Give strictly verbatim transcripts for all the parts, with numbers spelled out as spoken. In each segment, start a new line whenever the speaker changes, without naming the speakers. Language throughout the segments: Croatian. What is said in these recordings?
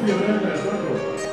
je vreme, tako?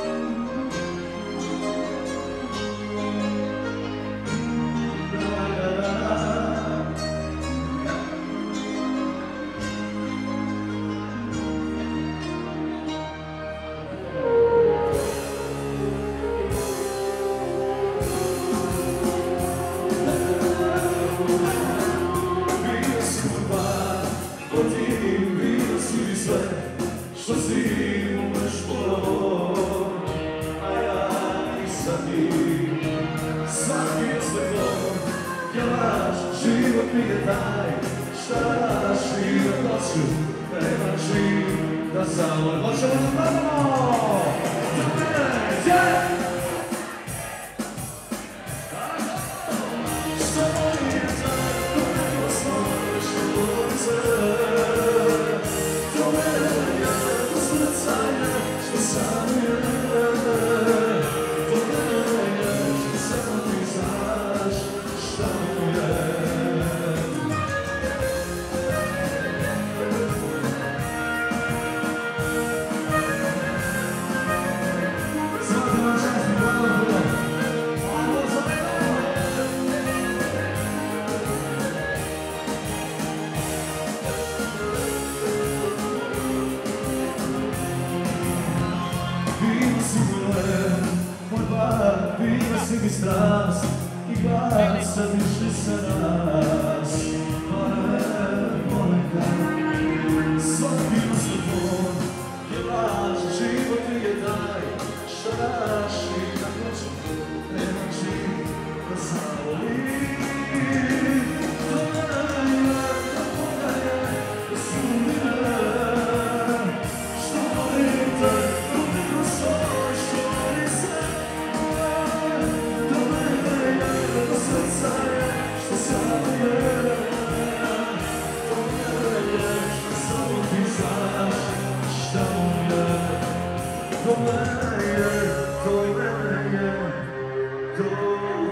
Što si umeš ponovo, a ja nisam ti. Svaki je svetlom, je laž, život mi je taj. Šta daš i da noću, nema živ, da samo možemo da pravimo. Za mene, gdje? Što moj je taj, ko neko svoje što ulice. To mene što sam je, to mene što samo ti znaš šta mu je. Svaki vam čast i hvala puno. Ajmo za mene! Bila si mile, moj bar, bila si mi strast i glas, sad išli se nas. Mare, ponekad, svaki telefon je laž, život je taj. Šta daš i na noću, nema živ da zavoli. To mene je, kako da je, da sumnje. Što volim te, to mene je, to mene je, to